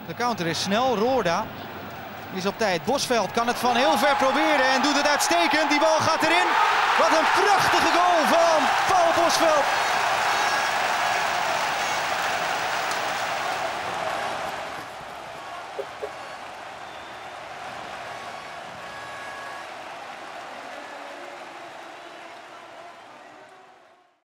De counter is snel. Roorda is op tijd. Bosveld kan het van heel ver proberen en doet het uitstekend. Die bal gaat erin. Wat een prachtige goal van Paul Bosveld.